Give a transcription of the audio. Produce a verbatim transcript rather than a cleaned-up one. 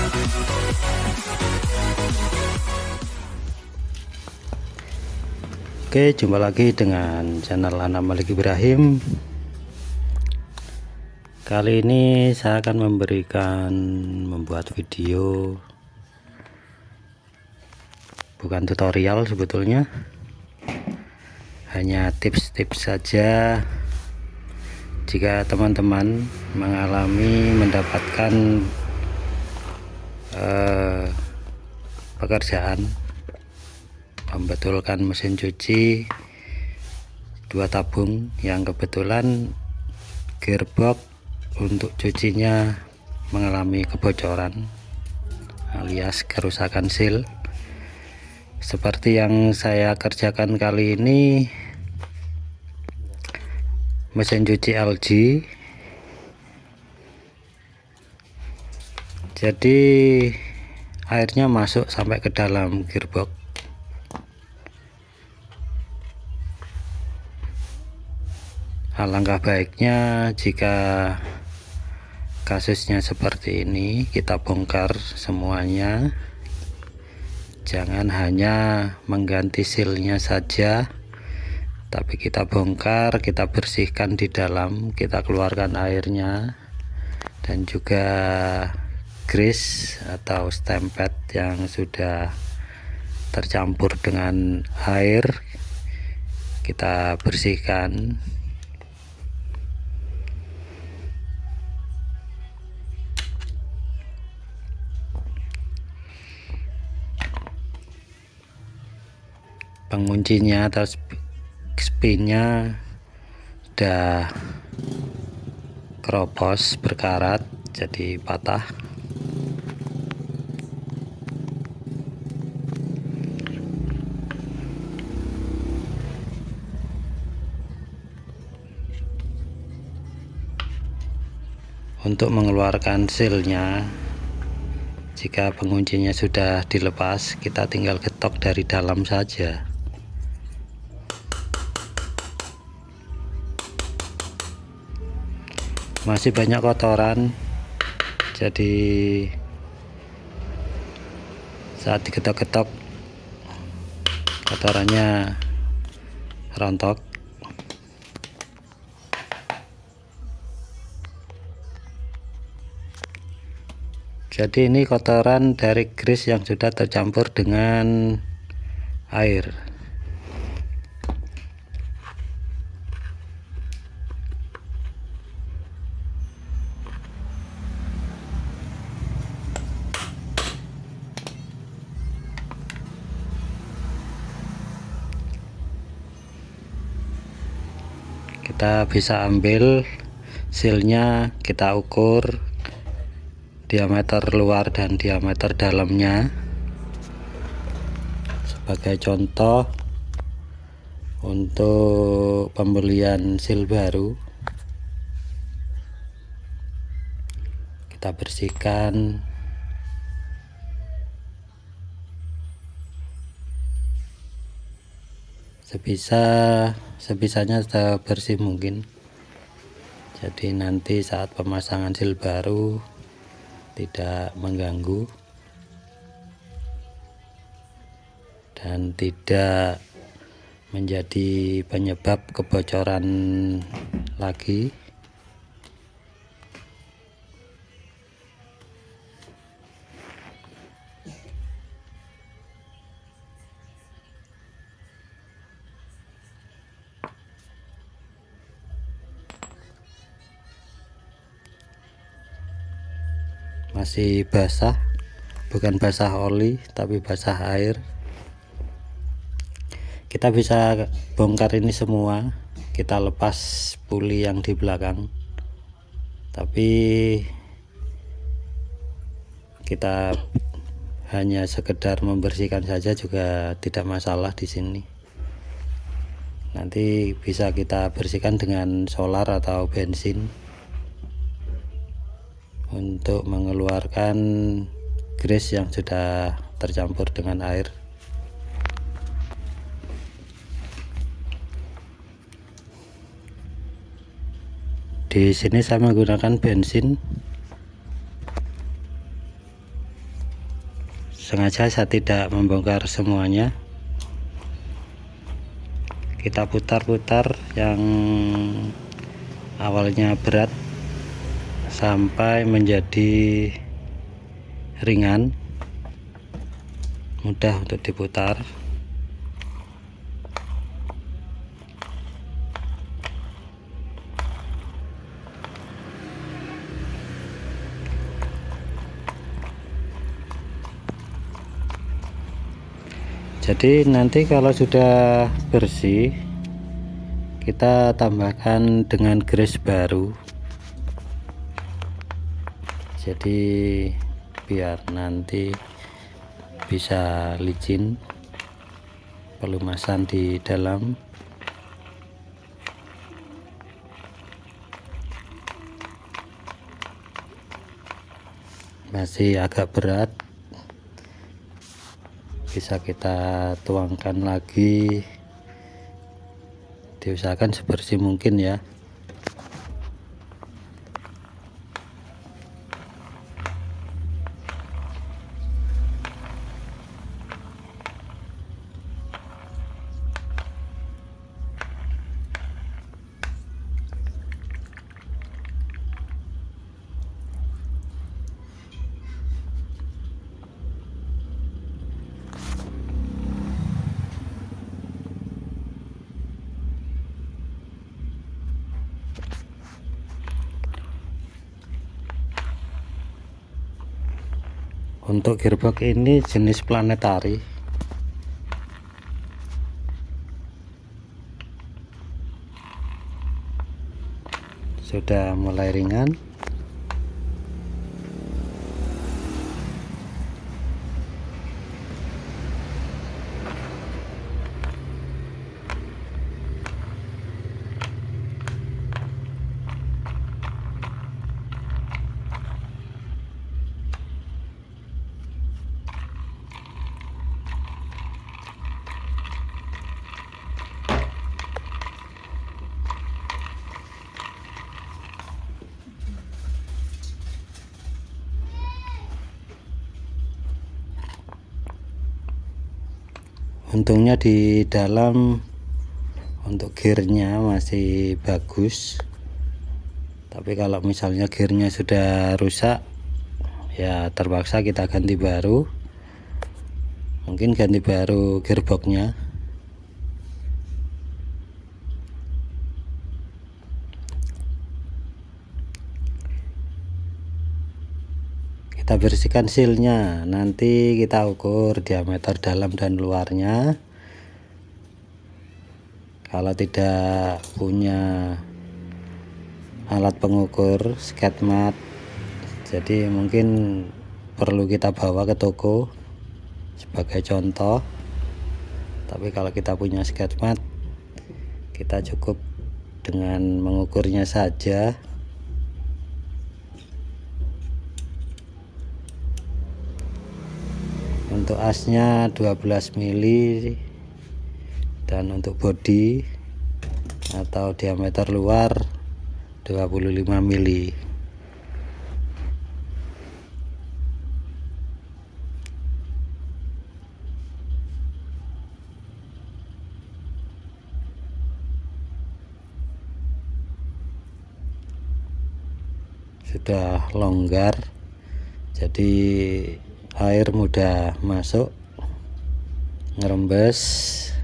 Oke, jumpa lagi dengan channel Anam Malik Ibrahim. Kali ini saya akan memberikan membuat video, bukan tutorial sebetulnya, hanya tips-tips saja jika teman-teman mengalami mendapatkan eh, pekerjaan membetulkan mesin cuci dua tabung yang kebetulan gearbox untuk cucinya mengalami kebocoran alias kerusakan seal. Seperti yang saya kerjakan kali ini, mesin cuci L G. Jadi airnya masuk sampai ke dalam gearbox. Alangkah baiknya jika kasusnya seperti ini, kita bongkar semuanya. Jangan hanya mengganti sealnya saja, tapi kita bongkar, kita bersihkan di dalam, kita keluarkan airnya, dan juga grease atau stemped yang sudah tercampur dengan air kita bersihkan. Penguncinya atau spinnya sudah keropos, berkarat, jadi patah. Untuk mengeluarkan sealnya, jika penguncinya sudah dilepas, kita tinggal getok dari dalam saja. Masih banyak kotoran, jadi saat digetok-getok kotorannya rontok. Jadi ini kotoran dari grease yang sudah tercampur dengan air. Kita bisa ambil sealnya, kita ukur diameter luar dan diameter dalamnya. Sebagai contoh, untuk pembelian seal baru, kita bersihkan. Sebisa sebisanya sebersih mungkin. Jadi nanti saat pemasangan seal baru tidak mengganggu dan tidak menjadi penyebab kebocoran lagi. Masih basah, bukan basah oli tapi basah air. Kita bisa bongkar ini semua, kita lepas puli yang di belakang, tapi kita hanya sekedar membersihkan saja juga tidak masalah di sini. Nanti bisa kita bersihkan dengan solar atau bensin untuk mengeluarkan grease yang sudah tercampur dengan air. Di sini saya menggunakan bensin. sengaja saya tidak membongkar semuanya. Kita putar-putar yang awalnya berat sampai menjadi ringan, mudah untuk diputar. Jadi nanti kalau sudah bersih, kita tambahkan dengan gres baru. Jadi biar nanti bisa licin pelumasan di dalam. Masih agak berat, bisa kita tuangkan lagi, diusahakan sebersih mungkin ya. Untuk gearbox ini jenis planetari. Sudah mulai ringan. Untungnya di dalam untuk gearnya masih bagus, tapi kalau misalnya gearnya sudah rusak ya terpaksa kita ganti baru. Mungkin ganti baru gearboxnya. Kita bersihkan sealnya, nanti kita ukur diameter dalam dan luarnya. Kalau tidak punya alat pengukur skate mat, jadi mungkin perlu kita bawa ke toko sebagai contoh. Tapi kalau kita punya skate mat, kita cukup dengan mengukurnya saja. Untuk asnya dua belas mili dan untuk bodi atau diameter luar dua puluh lima mili. Sudah longgar, jadi air mudah masuk, ngerembes.